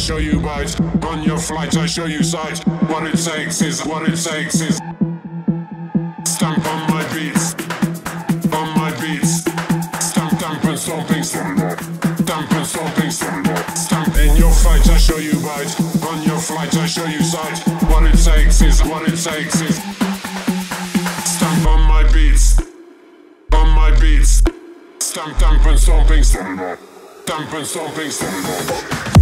show you bite. On your flight, I show you sight. What it takes is stamp on my beats, on my beats. Stamp, damp and stomping, damp and stomping, stamp. In your fight, I show you bite. On your flight, I show you sight. What it takes is stamp on my beats, on my beats. Stamp, damp and stomping, damp and stomping.